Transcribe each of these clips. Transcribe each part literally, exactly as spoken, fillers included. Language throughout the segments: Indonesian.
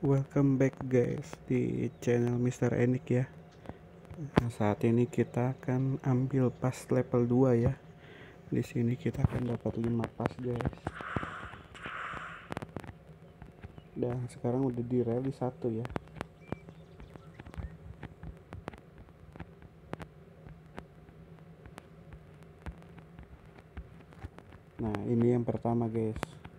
Welcome back guys di channel Mister Enik ya. Nah, saat ini kita akan ambil pas level dua ya. Di sini kita akan dapat lima pas guys. Dan sekarang udah di satu ya. Nah, ini yang pertama guys.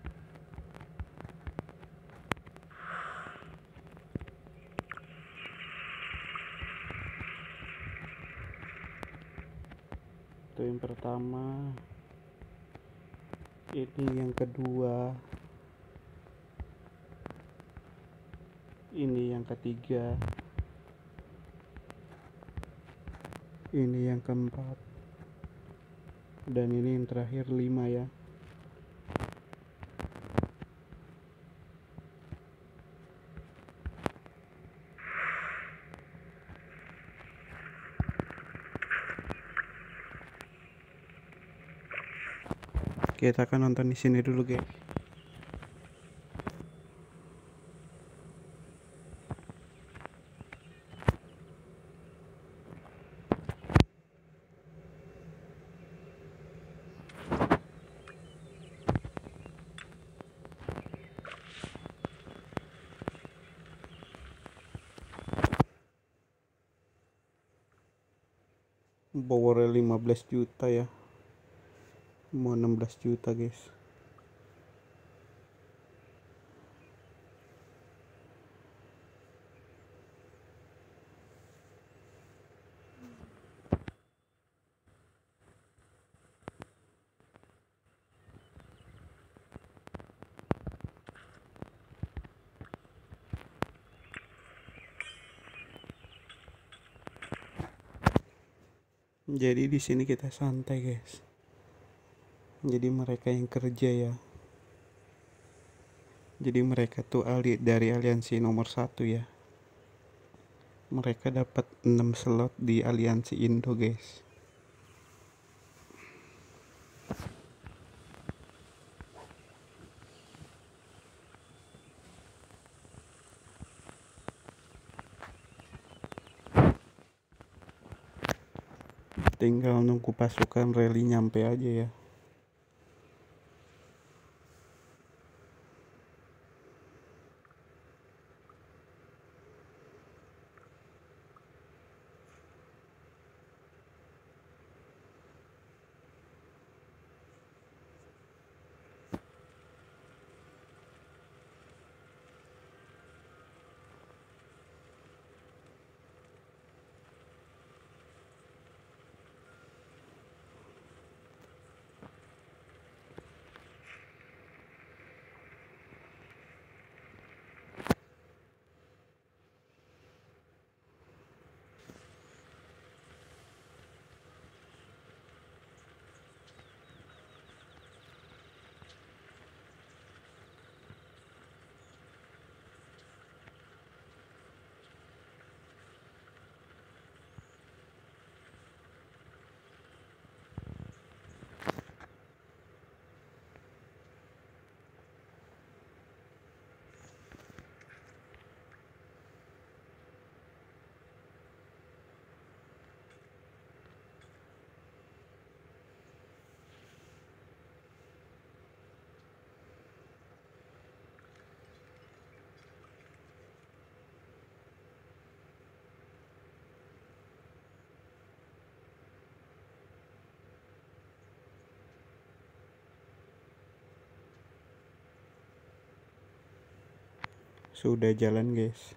Itu yang pertama. Ini yang kedua. Ini yang ketiga. Ini yang keempat. Dan ini yang terakhir lima ya. Kita akan nonton di sini dulu guys. Powernya lima belas juta ya, mau enam belas juta guys. Jadi di sini kita santai guys. Jadi mereka yang kerja ya. Jadi mereka tuh ali dari aliansi nomor satu ya. Mereka dapat enam slot di aliansi Indo guys. Tinggal nunggu pasukan rally nyampe aja ya. Sudah jalan guys.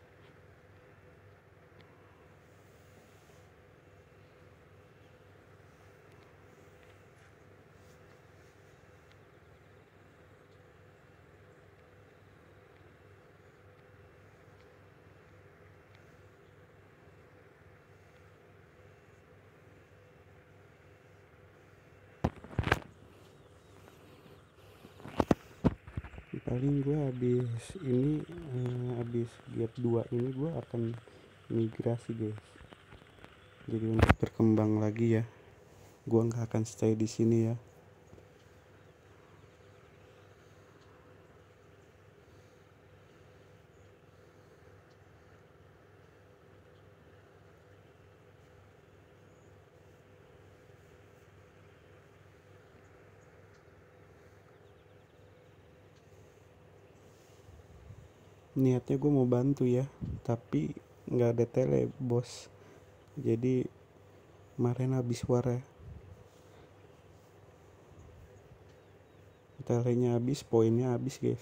Paling gue habis ini eh, habis gap dua ini gue akan migrasi guys. Jadi untuk berkembang lagi ya, gue nggak akan stay di sini ya. Niatnya gue mau bantu ya, tapi nggak ada tele bos, jadi kemarin habis warna, telenya habis, poinnya habis guys.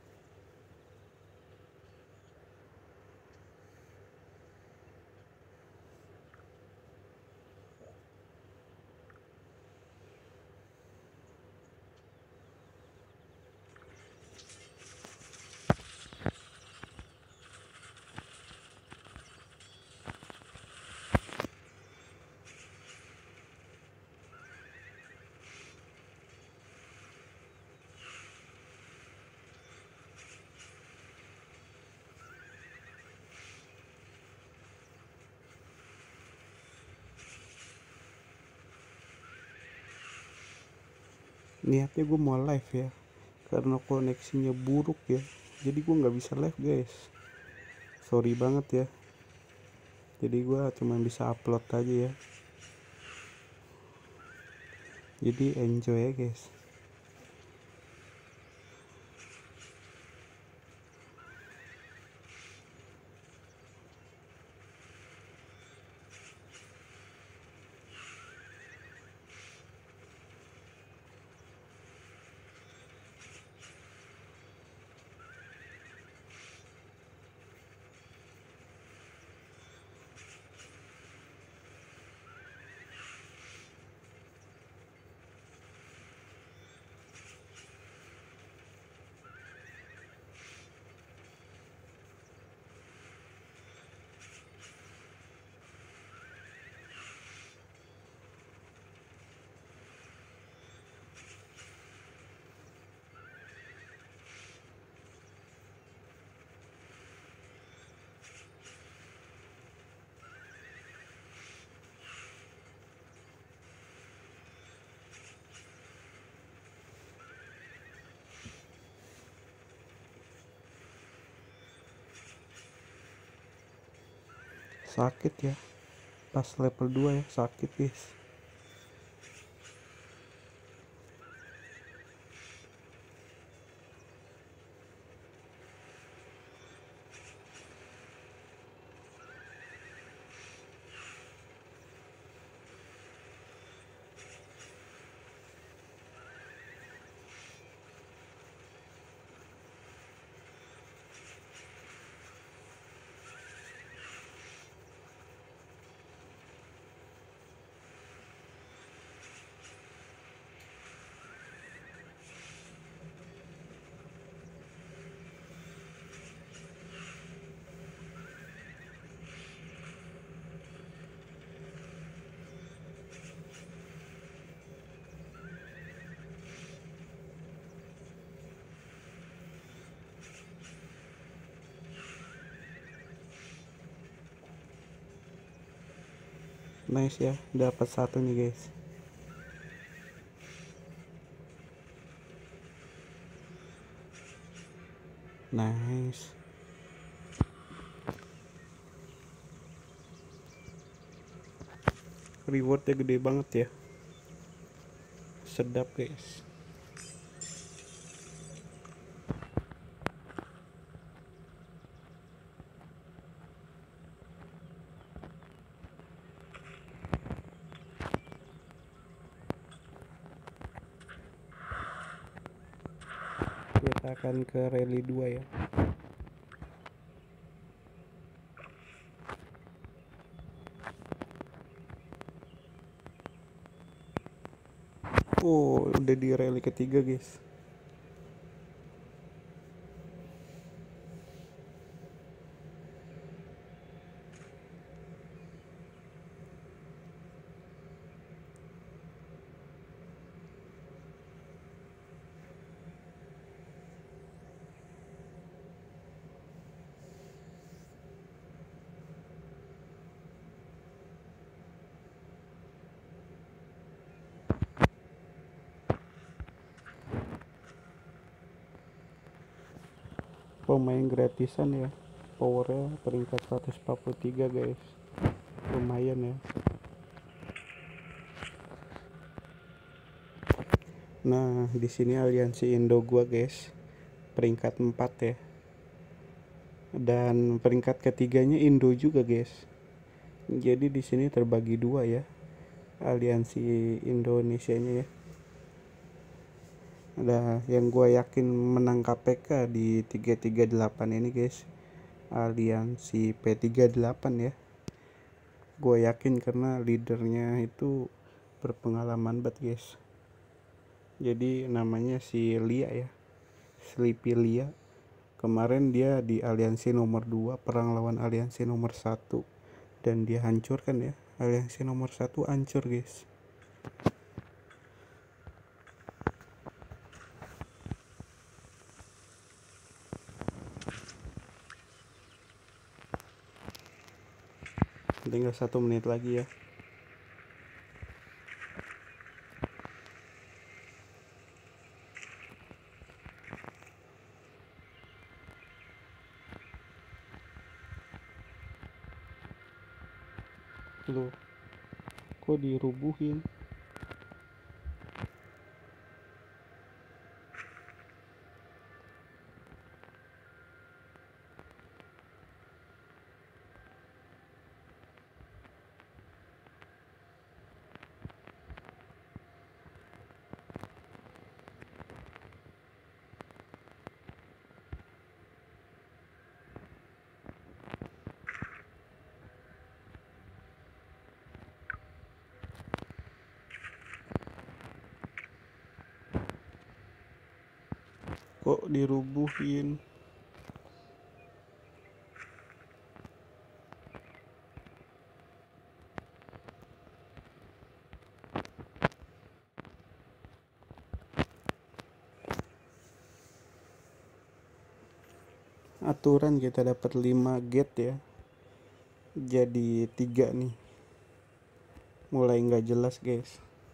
Niatnya gue mau live ya, karena koneksinya buruk ya, jadi gue nggak bisa live guys, sorry banget ya. Jadi gue cuma bisa upload aja ya, jadi enjoy ya guys. Sakit ya, pas level dua ya, sakit guys. Nice ya, dapat satu nih guys. Nice. Rewardnya gede banget ya, sedap guys. Kita akan ke rally dua ya. Oh, udah di rally ketiga guys. Pemain gratisan ya, powernya peringkat seratus empat puluh tiga guys, lumayan ya. Nah di sini aliansi Indo gua guys, peringkat empat ya. dan peringkat ketiganya Indo juga guys. Jadi di sini terbagi dua ya, aliansi Indonesianya ya. Ada yang gue yakin menang K P K di tiga tiga delapan ini guys, aliansi P tiga delapan ya. Gue yakin karena leadernya itu berpengalaman banget guys. Jadi namanya si Lia ya, Sleepy Lia. Kemarin dia di aliansi nomor dua perang lawan aliansi nomor satu dan dia hancurkan ya. Aliansi nomor satu hancur guys. Tinggal satu menit lagi ya. Loh, kok dirubuhin? Kok dirubuhin? Aturan kita dapat lima gate ya, jadi tiga nih, mulai nggak jelas guys.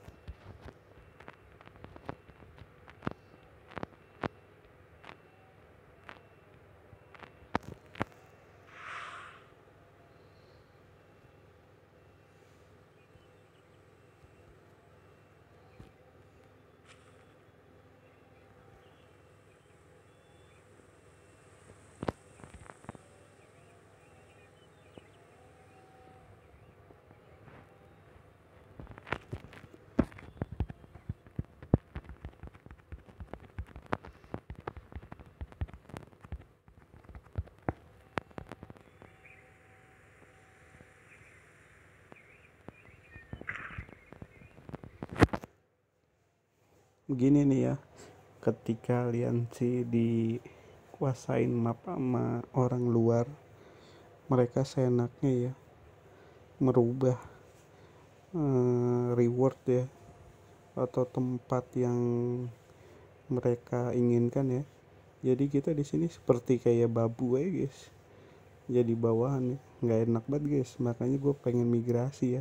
Begini nih ya, ketika aliansi dikuasain map sama orang luar, mereka seenaknya ya merubah eh, reward ya atau tempat yang mereka inginkan ya. Jadi kita di sini seperti kayak babu ya guys, jadi bawahan ya, nggak enak banget guys. Makanya gue pengen migrasi ya.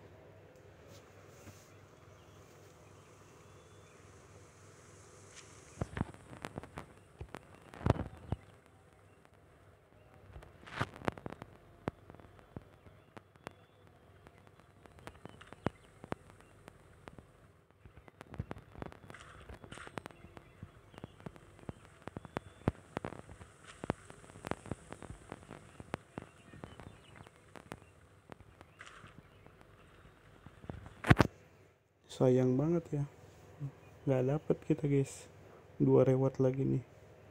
Sayang banget ya, nggak dapet kita guys, dua reward lagi nih.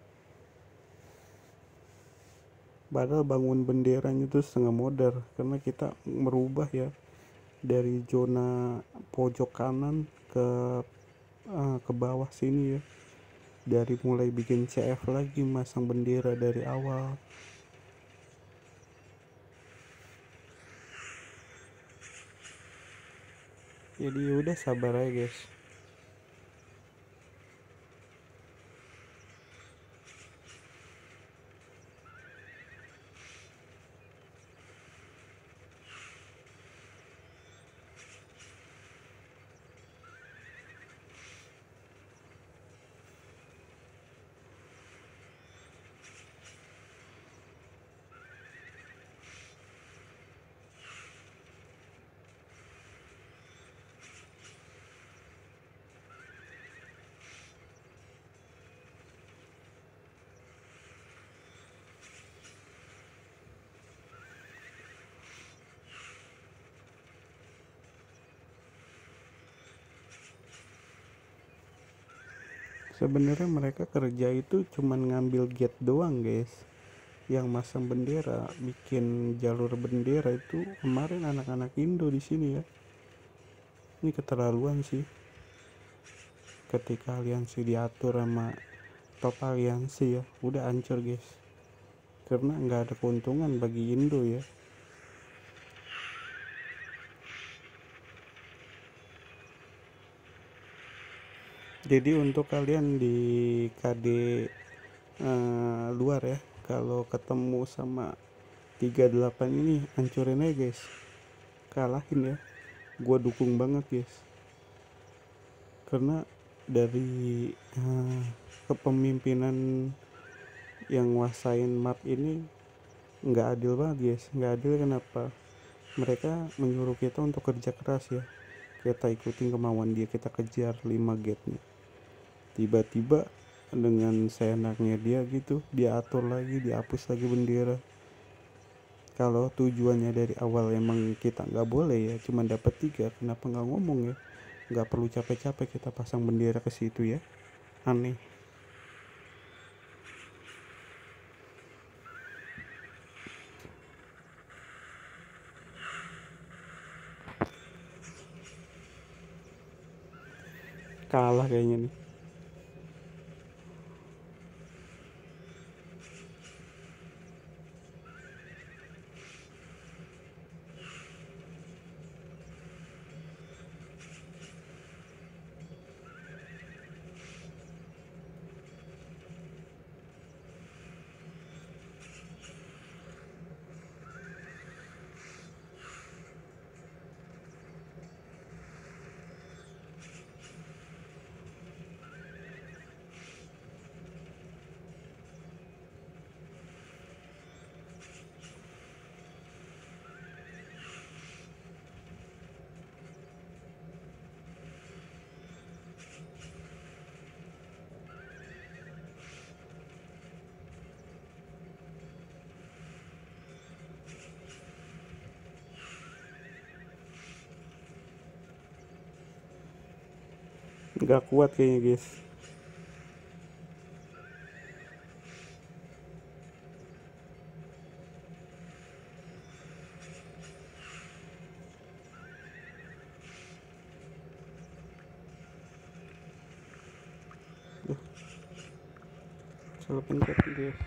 Padahal bangun benderanya itu setengah modal karena kita merubah ya dari zona pojok kanan ke uh, ke bawah sini ya, dari mulai bikin C F lagi, masang bendera dari awal. Jadi udah sabar aja guys. sebenarnya mereka kerja itu cuman ngambil gate doang guys, yang masang bendera, bikin jalur bendera itu kemarin anak-anak Indo di sini ya. Ini keterlaluan sih, ketika aliansi diatur sama top aliansi ya udah hancur guys, karena nggak ada keuntungan bagi Indo ya. Jadi untuk kalian di K D uh, luar ya, kalau ketemu sama tiga delapan ini hancurin aja guys, kalahin ya, gua dukung banget guys, karena dari uh, kepemimpinan yang nguasain map ini nggak adil banget guys, nggak adil. Kenapa? Mereka menyuruh kita untuk kerja keras ya, kita ikutin kemauan dia, kita kejar lima gate nya, tiba-tiba dengan seenaknya dia gitu, dia atur lagi, dihapus lagi bendera. Kalau tujuannya dari awal emang kita nggak boleh ya, cuma dapat tiga, kenapa nggak ngomong ya? Nggak perlu capek-capek kita pasang bendera ke situ ya, aneh. Kalah kayaknya nih. Nggak kuat kayaknya guys. Duh, salah pencet guys.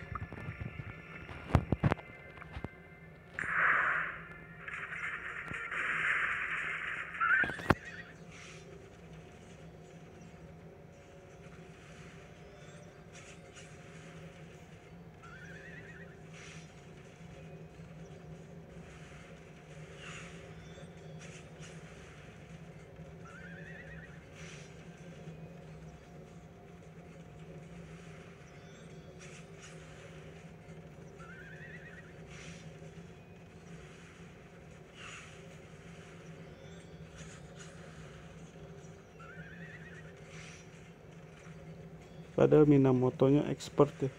Padahal Minamoto-nya expert ya.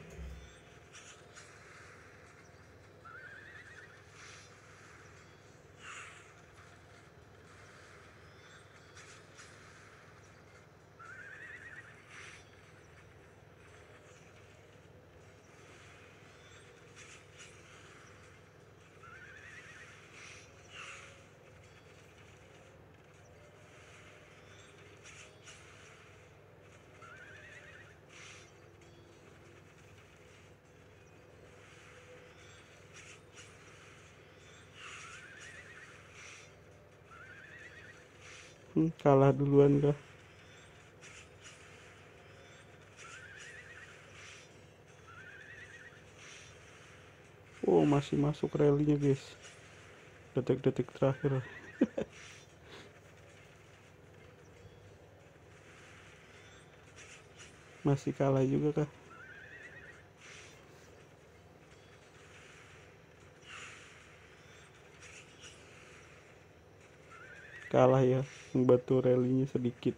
Hmm, kalah duluan kah? Oh, masih masuk rally-nya guys, detik-detik terakhir. Masih kalah juga kah? Kalah ya, membantu rally-nya sedikit.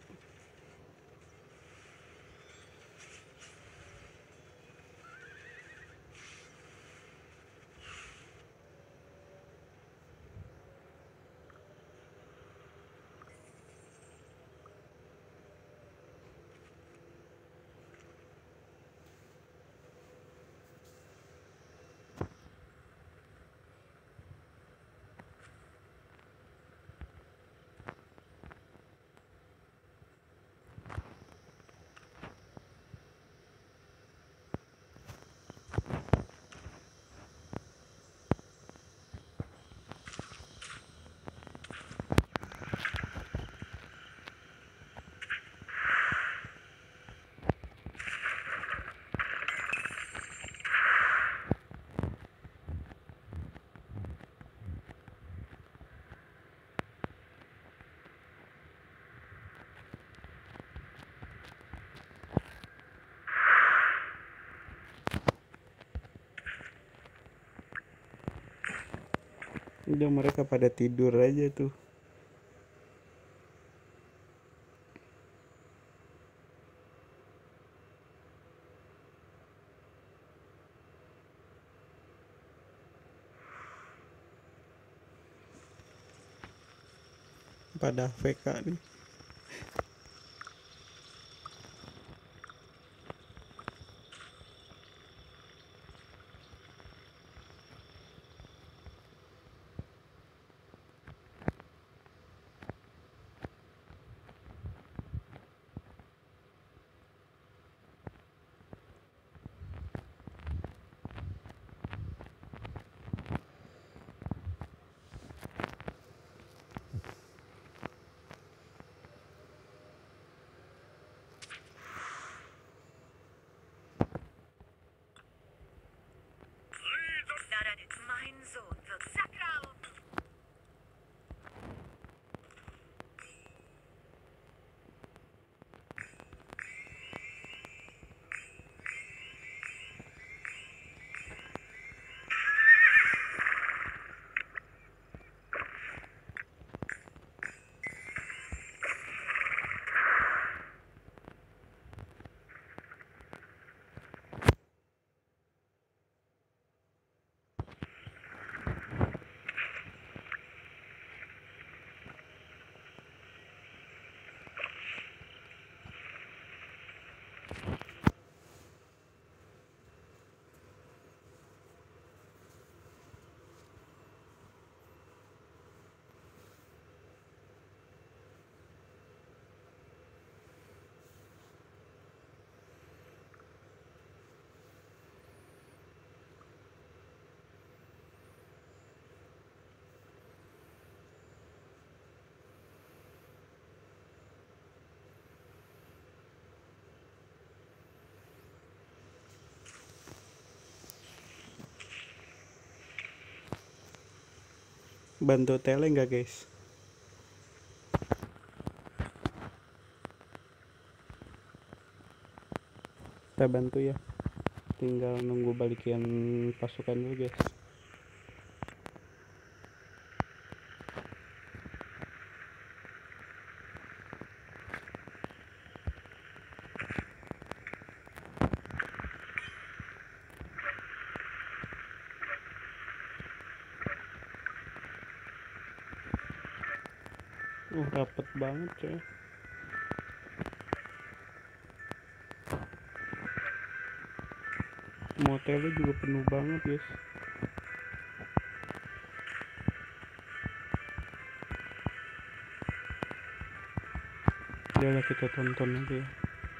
Udah mereka pada tidur aja tuh. Pada A F K nih. Mein Sohn wird Sakral. Bantu tele nggak guys? Kita bantu ya, tinggal nunggu balikin pasukan dulu guys. Uh rapet banget coy. Motelnya juga penuh banget guys. Udah kita tonton aja ya.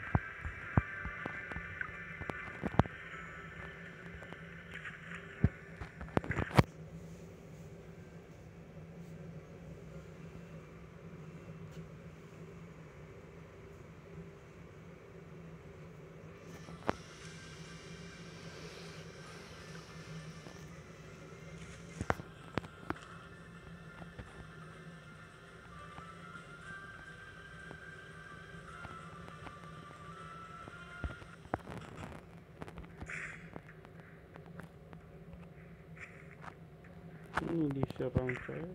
Ini diserang coy.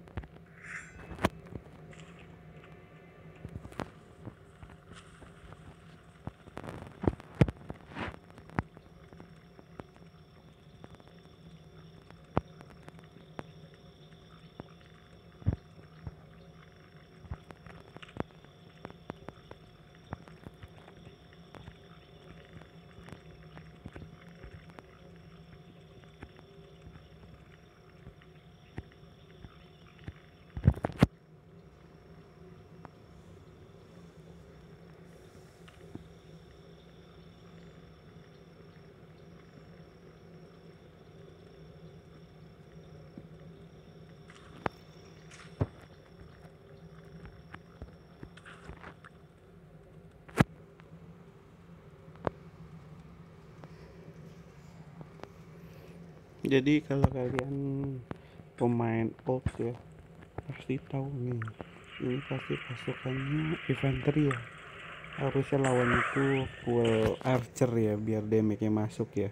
Jadi kalau kalian pemain old ya pasti tahu nih, ini pasti pasukannya infanteri ya. Harusnya lawan itu full archer ya biar damage-nya masuk ya.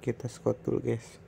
kita squad dulu guys.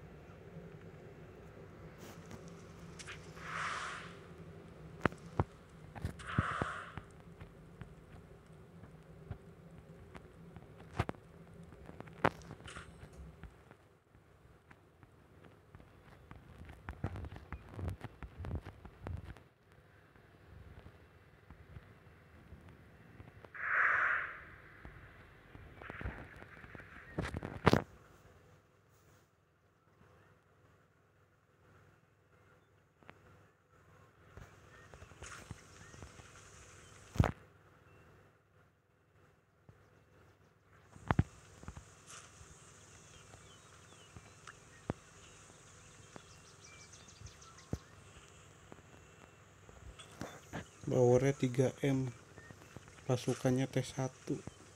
Powernya tiga M, pasukannya T satu.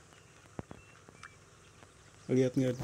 Lihat nggak?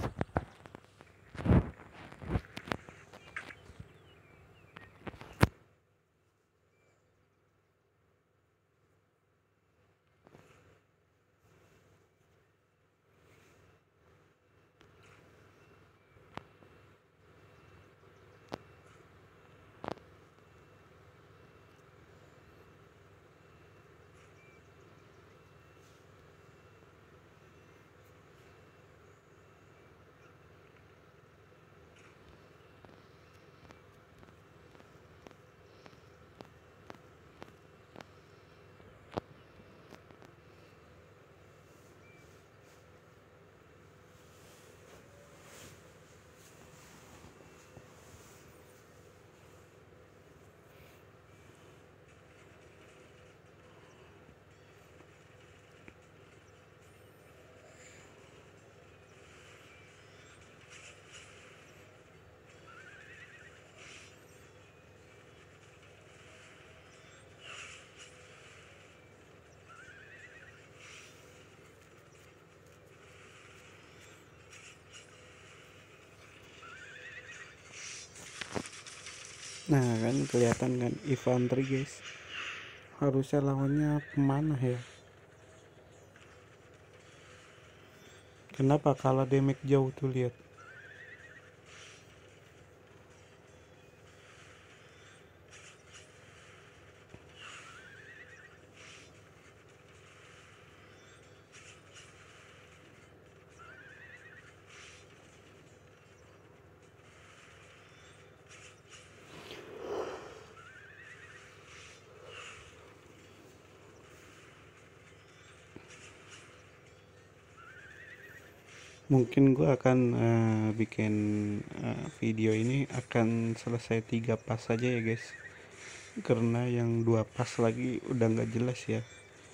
Nah kan kelihatan kan infanteri guys, harusnya lawannya pemanah ya. Kenapa kalah damage jauh tuh, lihat. Mungkin gue akan uh, bikin uh, video ini akan selesai tiga pas saja ya guys, karena yang dua pas lagi udah nggak jelas ya.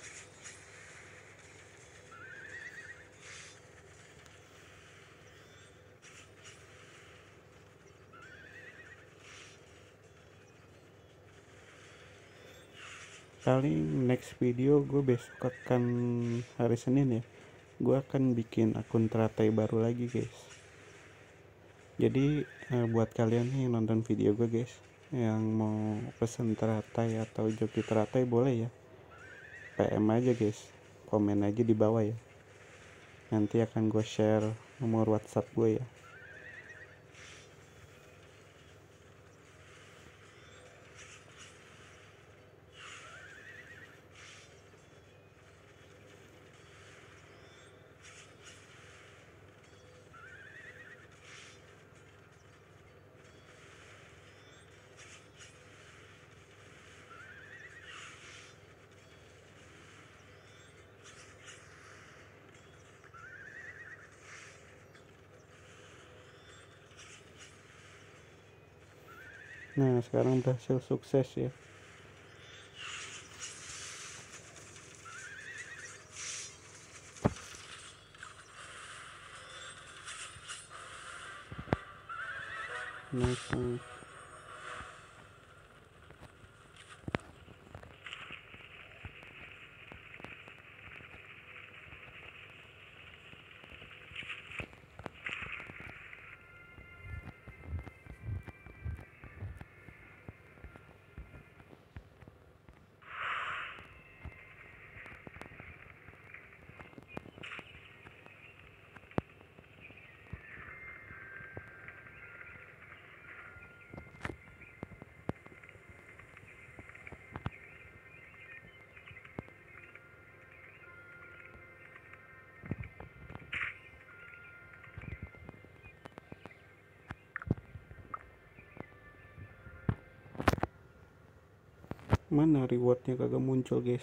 Paling next video gue besok akan hari Senin ya, gue akan bikin akun teratai baru lagi guys. Jadi eh, buat kalian nih nonton video gue guys, yang mau pesen teratai atau joki teratai boleh ya, P M aja guys, komen aja di bawah ya, nanti akan gue share nomor WhatsApp gue ya. Nah sekarang berhasil sukses ya. Nice, nice. Mana rewardnya kagak muncul guys.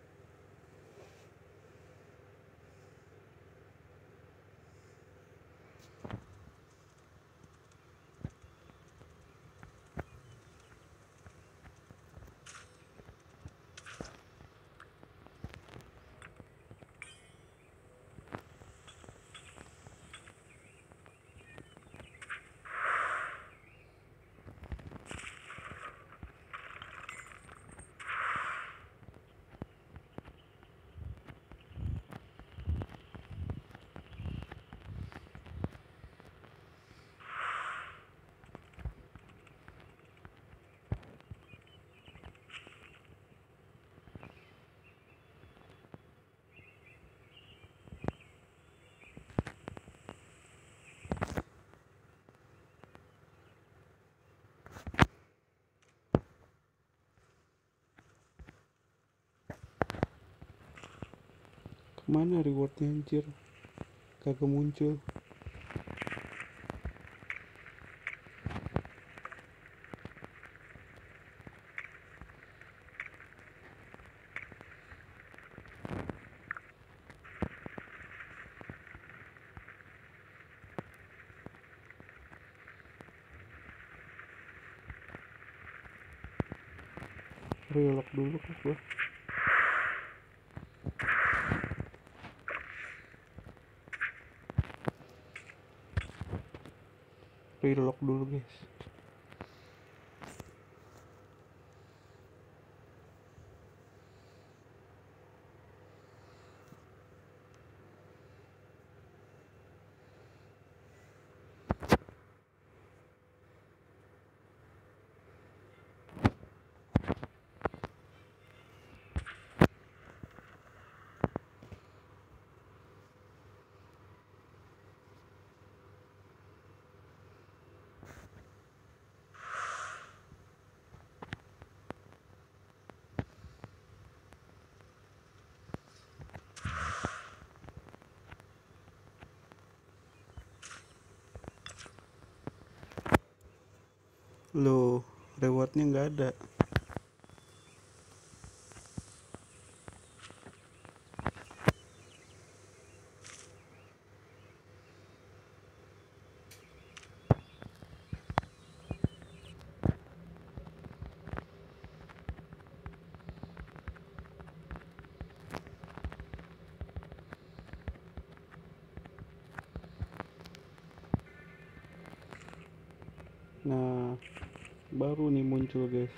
Kemana rewardnya anjir, kagak muncul. Relock dulu kok gua. Relock dulu guys. Loh, rewardnya nggak ada. Nah, baru nih muncul guys.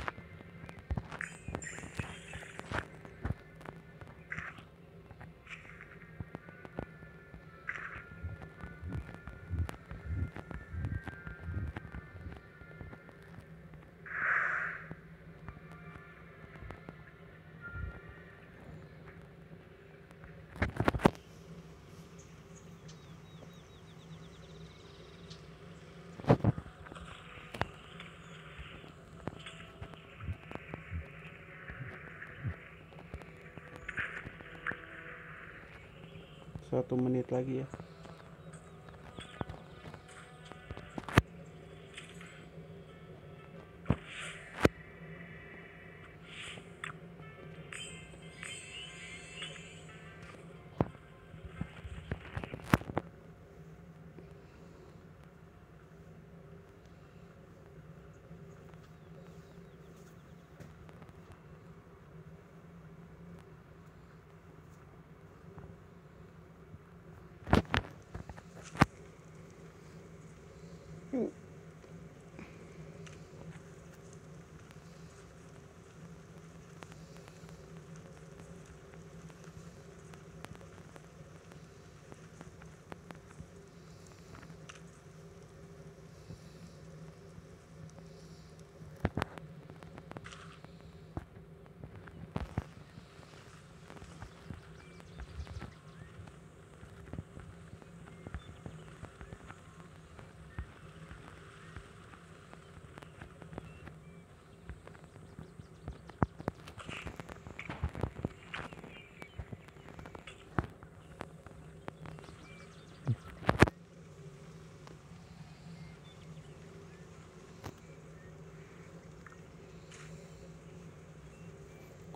Satu menit lagi ya.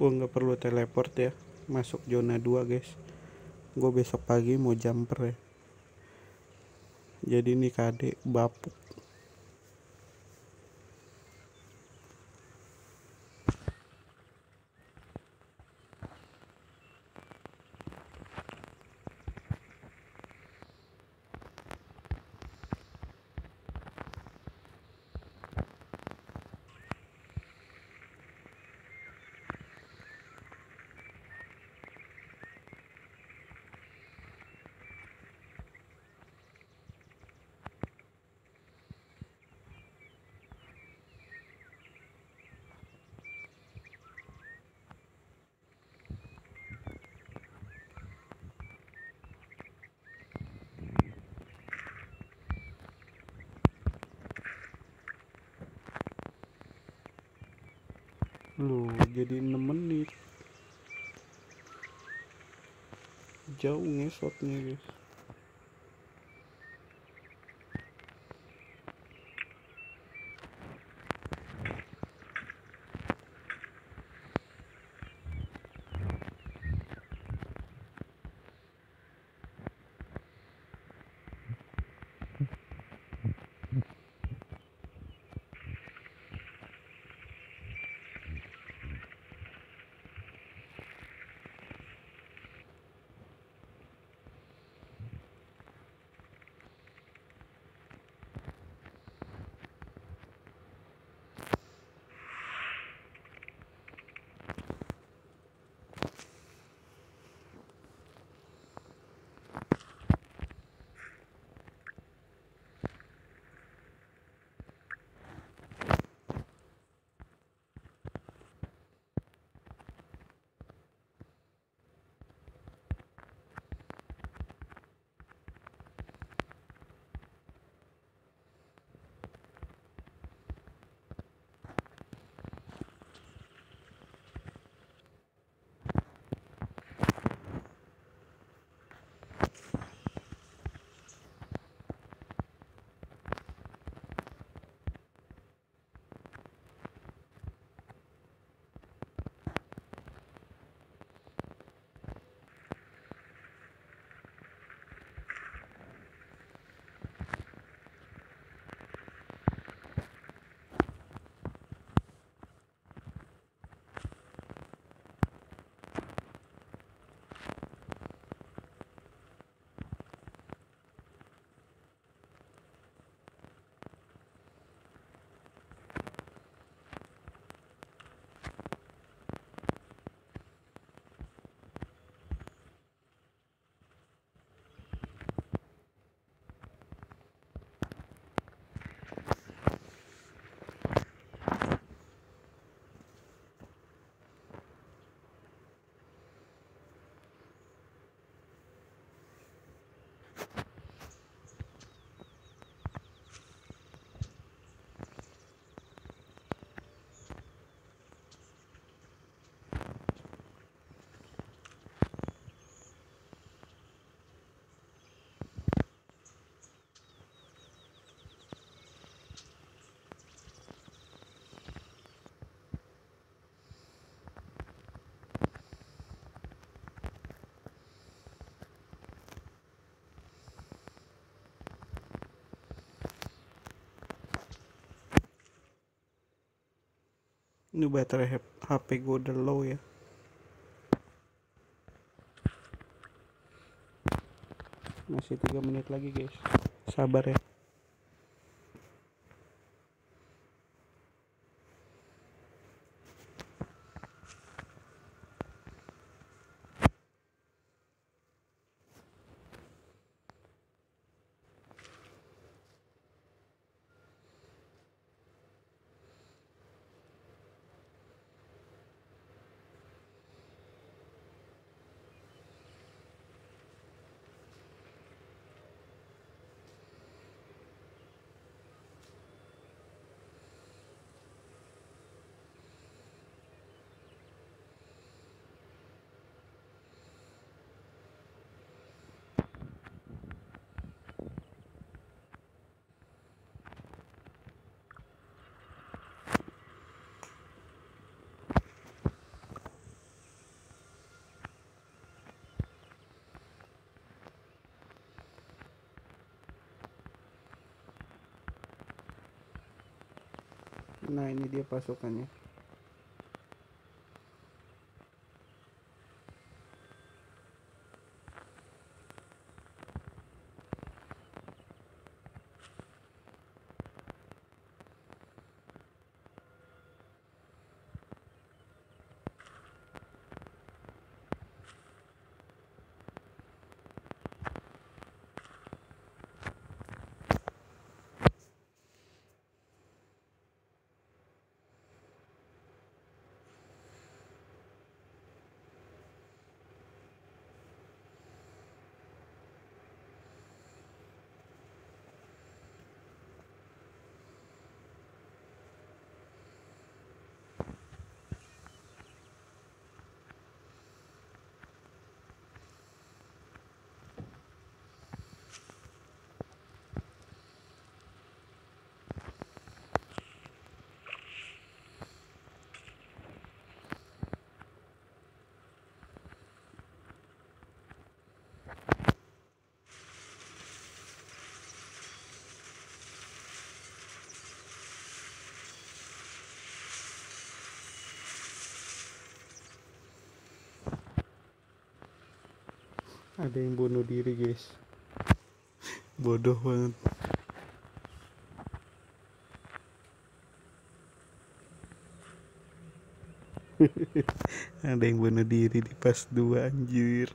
Gue nggak perlu teleport ya masuk zona dua guys. Gue besok pagi mau jumper ya. Jadi nih kade bapuk. Loh, jadi enam menit. Jauh ngesotnya guys. Ini baterai H P gue udah low ya. Masih tiga menit lagi guys. Sabar ya. Nah ini dia pasukannya. Ada yang bunuh diri guys, bodoh banget. Ada yang bunuh diri di pas dua anjir.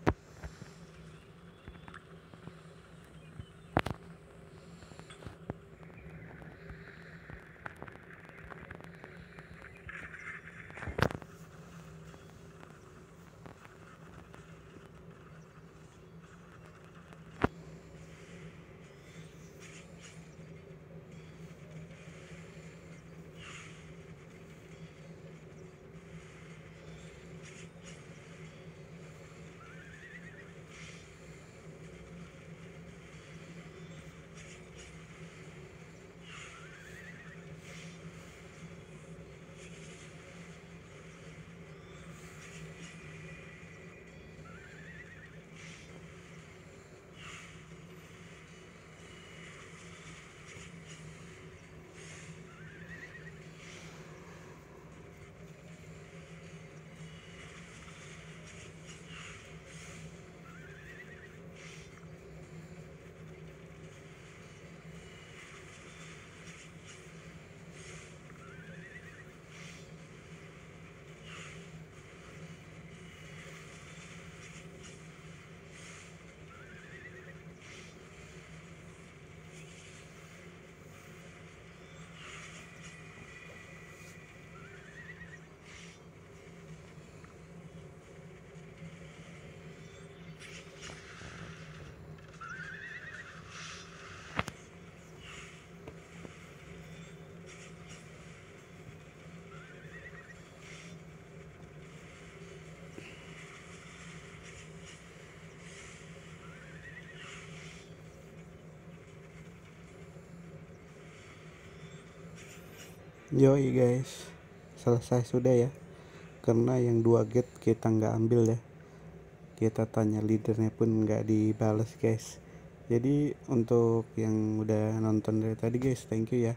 Yoi guys, selesai sudah ya. Karena yang dua gate kita nggak ambil ya. Kita tanya leadernya pun nggak dibales guys. Jadi untuk yang udah nonton dari tadi guys, thank you ya.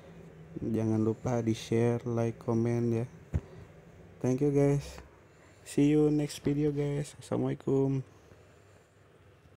Jangan lupa di share, like, comment ya. Thank you guys. See you next video guys. Assalamualaikum.